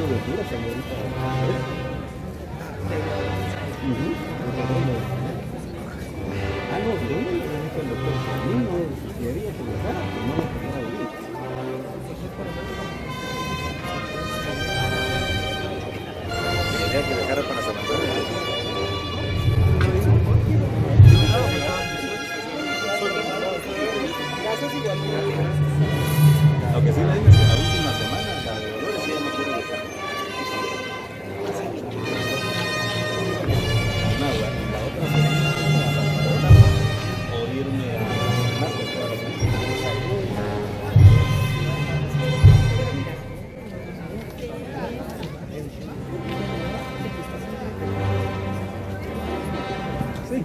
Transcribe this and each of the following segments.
verdura cuando ahorita. Ah, no, yo no le pregunto al doctor, a mí no, si había que dejar, pues no lo quería oír. Tenía que dejar para San Antonio. Lo que sí le digo es que la última semana, la de Dolores, sí ya no quiero dejar. No, la otra semana, a San Antonio, o irme a Marcos toda la semana. Sí.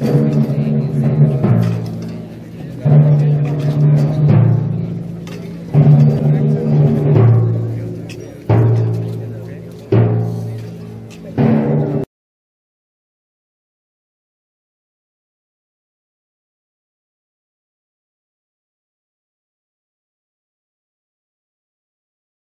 Sí,